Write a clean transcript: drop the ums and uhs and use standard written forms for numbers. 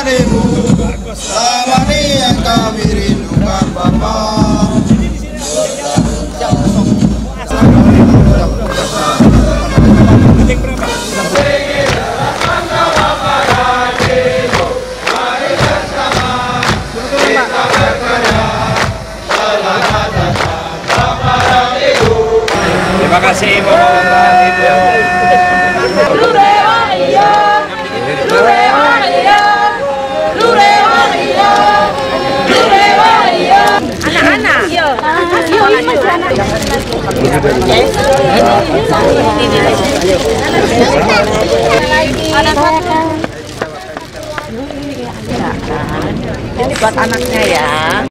selama ini yang kami rindukan Bapak. Terima kasih Bapak-bapak Ibu. Anak-anak. Iya. Ini buat anaknya ya.